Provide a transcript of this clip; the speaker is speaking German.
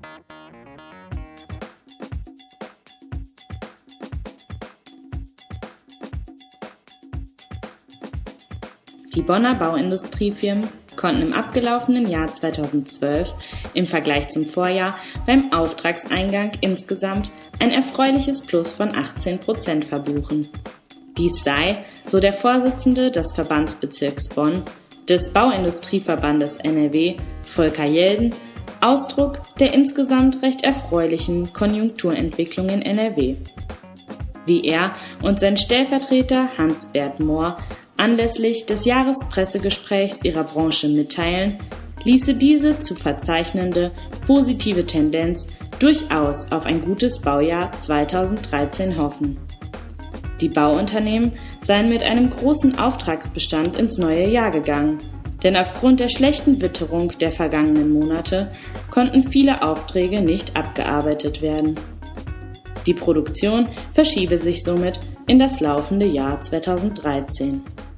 Die Bonner Bauindustriefirmen konnten im abgelaufenen Jahr 2012 im Vergleich zum Vorjahr beim Auftragseingang insgesamt ein erfreuliches Plus von 18% verbuchen. Dies sei, so der Vorsitzende des Verbandsbezirks Bonn, des Bauindustrieverbandes NRW, Volker Jelden, Ausdruck der insgesamt recht erfreulichen Konjunkturentwicklung in NRW. Wie er und sein Stellvertreter Hans-Bert Mohr anlässlich des Jahrespressegesprächs ihrer Branche mitteilen, ließe diese zu verzeichnende positive Tendenz durchaus auf ein gutes Baujahr 2013 hoffen. Die Bauunternehmen seien mit einem großen Auftragsbestand ins neue Jahr gegangen, denn aufgrund der schlechten Witterung der vergangenen Monate konnten viele Aufträge nicht abgearbeitet werden. Die Produktion verschiebe sich somit in das laufende Jahr 2013.